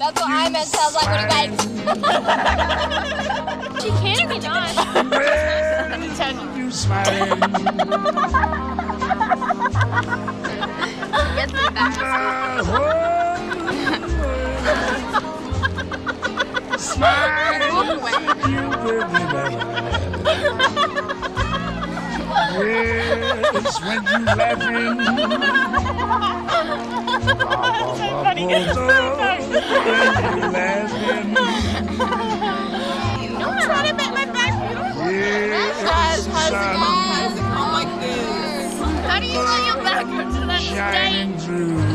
That's what I meant. Sounds like when he bites. She can or cannot. You smiling. Gets me back. Smile. Walk away. You will be better. Yes, when you laughing. So funny. When you laughing. No, I'm trying to make my back beautiful. Yes, How's it sun going? How do you want your back to that shining stage? through.